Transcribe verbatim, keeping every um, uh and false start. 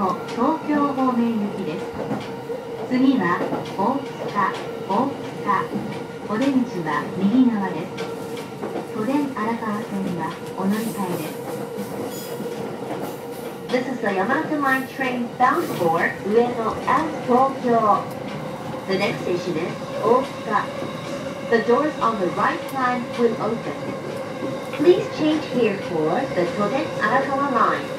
号東京方面行きです。次は大塚、大塚。お出口は右側です。都電荒川線はお乗り換えです。This is the Yamato Line train bound for Ueno and Tokyo. The next station is Otsuka. The doors on the right side will open. Please change here for the Toden Arakawa line.